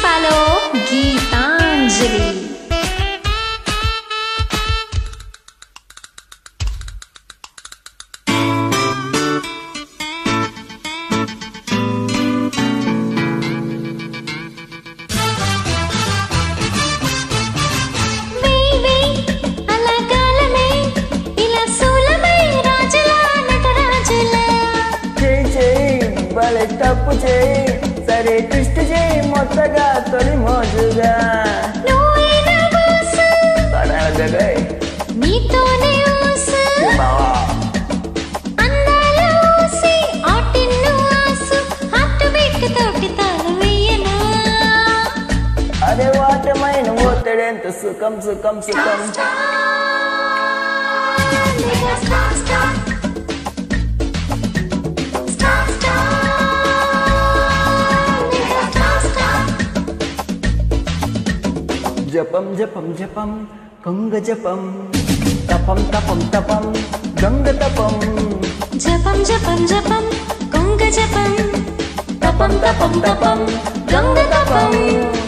follow Geetanjali. తప్పు చేయి సరే ట్విస్ట్ చేయి మొత్తగా తొలి మోజుగా నీతోనే ఊసు అందాల ఊసి ఆటిన్ను ఆసు హార్ట్ బీట్ తోటి తాళం వేయనా అరే వాటమైన ఒత్తిడెంత సుఖం సుఖం సుఖం జపం జపం జపం కొంగ జపం తపం తపం తపం గంగ తపం జపం జపం జపం కొంగ జపం తపం తపం తపం గంగ తపం